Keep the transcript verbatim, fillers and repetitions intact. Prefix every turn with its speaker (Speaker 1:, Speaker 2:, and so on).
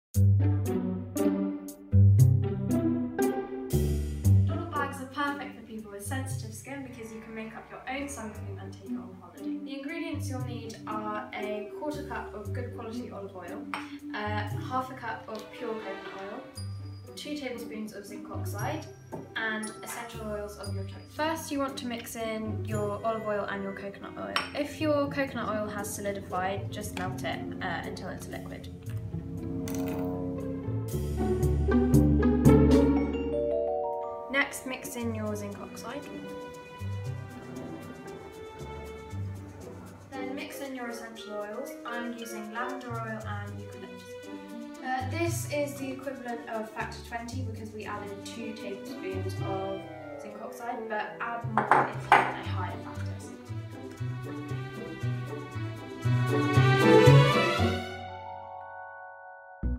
Speaker 1: DoddleBags are perfect for people with sensitive skin because you can make up your own sun cream and take it on holiday. The ingredients you'll need are a quarter cup of good quality olive oil, uh, half a cup of pure coconut oil, two tablespoons of zinc oxide, and essential oils of your choice. First, you want to mix in your olive oil and your coconut oil. If your coconut oil has solidified, just melt it uh, until it's a liquid. Next, mix in your zinc oxide. Then mix in your essential oils. I'm using lavender oil and eucalyptus. Uh, this is the equivalent of factor twenty because we added two tablespoons of zinc oxide, but add more if you want a higher factor.